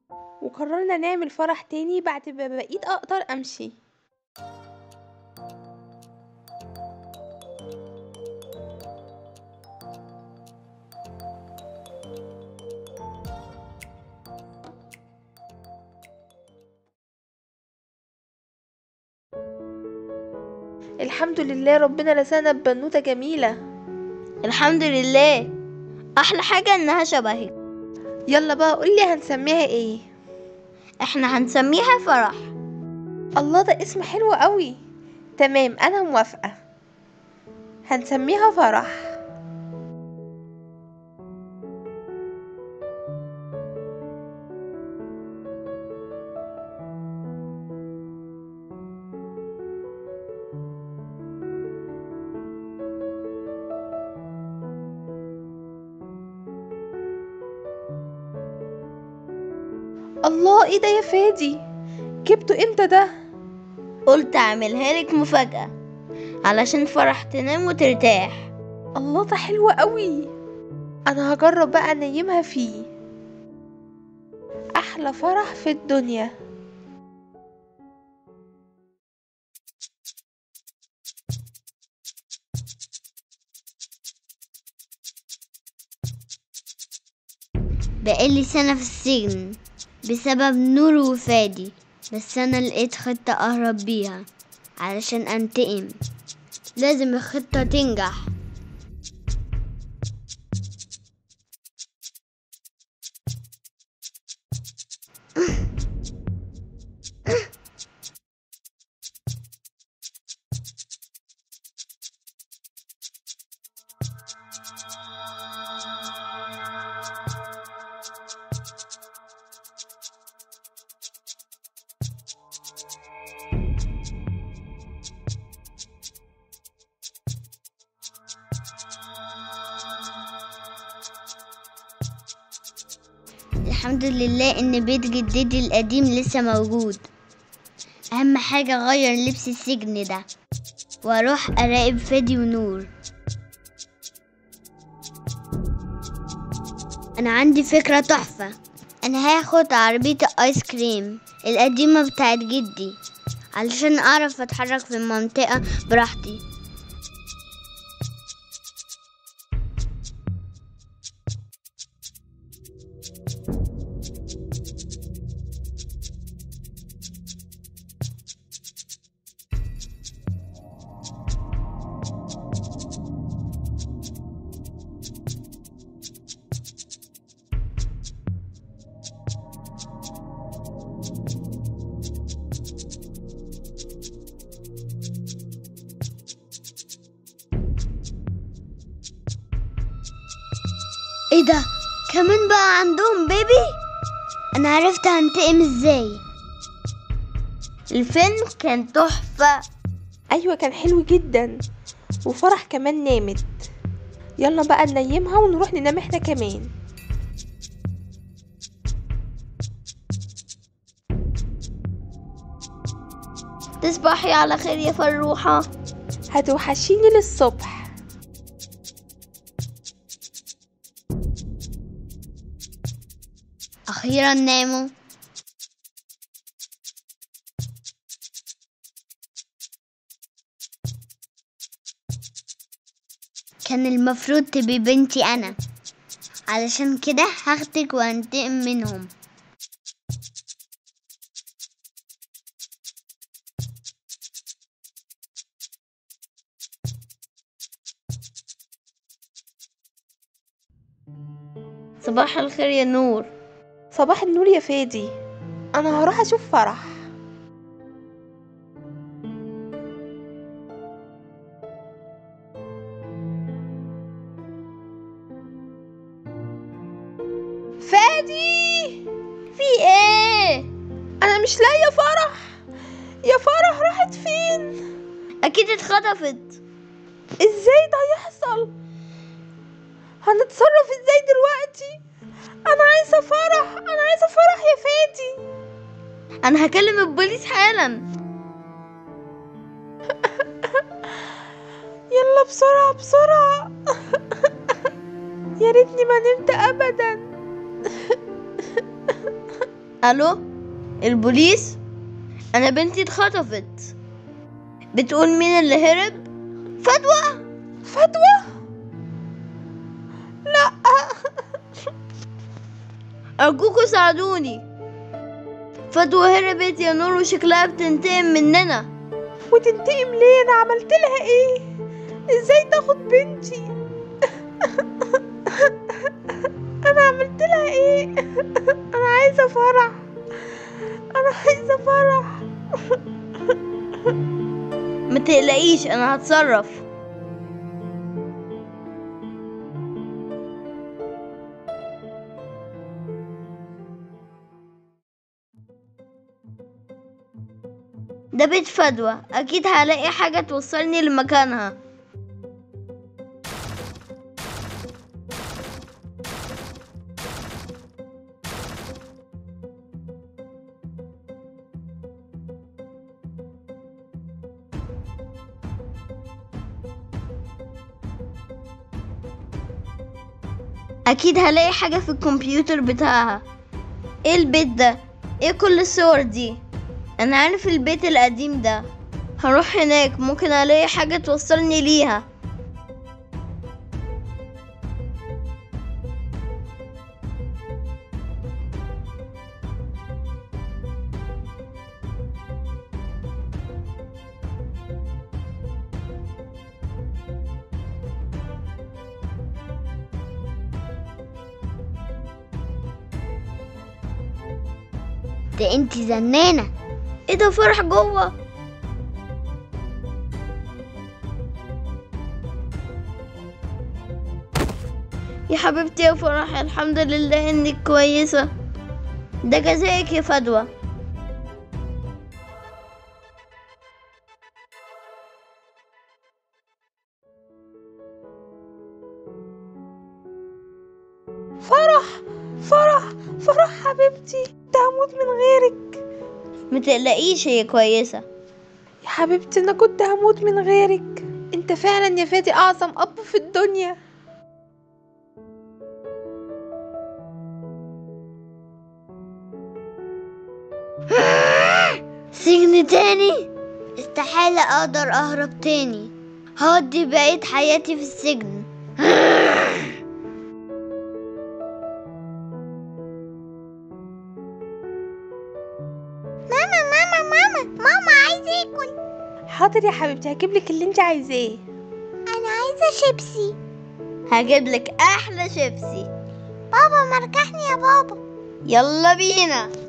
وقررنا نعمل فرح تاني بعد ما بقيت اقدر امشي. الحمد لله ربنا رزقنا ببنوتة جميلة. الحمد لله، احلى حاجة انها شبهك. يلا بقى قولي هنسميها ايه؟ احنا هنسميها فرح. الله، ده اسم حلو قوي. تمام، انا موافقة، هنسميها فرح. الله، ايه ده يا فادي؟ جبته امتى ده؟ قلت اعملها لك مفاجأة علشان فرح تنام وترتاح. الله، ده حلو قوي. انا هجرب بقى انيمها فيه. احلى فرح في الدنيا. بقالي سنة في السجن بسبب نور وفادي، بس انا لقيت خطة اهرب بيها علشان انتقم. لازم الخطة تنجح. الحمد لله ان بيت جدتي القديم لسه موجود. اهم حاجة اغير لبس السجن ده واروح اراقب فادي ونور. انا عندي فكرة تحفة. انا هاخد عربية الايس كريم القديمة بتاعت جدي علشان اعرف اتحرك في المنطقة براحتي. ايه ده؟ كمان بقى عندهم بيبي؟ انا عرفت هنتقم ازاي. الفيلم كان تحفة. ايوه، كان حلو جدا. وفرح كمان نامت. يلا بقى ننيمها ونروح ننام احنا كمان. تصبحي على خير يا فروحة. هتوحشيني للصبح. اخيرا ناموا. كان المفروض تبقي بنتي انا، علشان كده هاخدك وانتقم منهم. صباح الخير يا نور. صباح النور يا فادي. انا هروح اشوف فرح. فادي، في ايه؟ انا مش لاقيه فرح. يا فرح راحت فين؟ اكيد اتخطفت. ازاي ده يحصل؟ هنتصرف ازاي دلوقتي؟ انا عايزه فرح، انا عايزه فرح يا فادي. انا هكلم البوليس حالا. يلا بسرعه بسرعه. يا ريتني ما نمت ابدا. الو، البوليس؟ انا بنتي اتخطفت. بتقول مين اللي هرب؟ فدوى. فدوى؟ لا. ارجوكوا ساعدوني، فدوى هربت يا نور وشكلها بتنتقم مننا. وتنتقم ليه؟ انا عملت لها ايه؟ ازاي تاخد بنتي؟ انا عملت لها ايه؟ انا عايزه فرح، انا عايزه فرح. ما تقلقيش، انا هتصرف. ده بيت فدوى، اكيد هلاقي حاجة توصلني لمكانها. اكيد هلاقي حاجة في الكمبيوتر بتاعها. ايه البيت ده؟ ايه كل الصور دي؟ انا عارف البيت القديم ده، هروح هناك ممكن الاقي حاجة توصلني ليها. ده انتي زنانة. ايه ده؟ فرح جوه. يا حبيبتي يا فرح، الحمد لله انك كويسة. ده جزائك يا فدوى. فرح، فرح، فرح حبيبتي، كنت هموت من غيرك. متقلقيش، هي كويسة. يا حبيبتي انا كنت هموت من غيرك. انت فعلا يا فادي اعظم اب في الدنيا. سجن تاني؟ استحالة اقدر اهرب تاني، هقضي بقية حياتي في السجن. ماما عايزة اكل. حاضر يا حبيبتي، هجيبلك اللي انت عايزاه. انا عايزة شيبسي. هجيبلك احلى شيبسي. بابا مرجحني يا بابا. يلا بينا.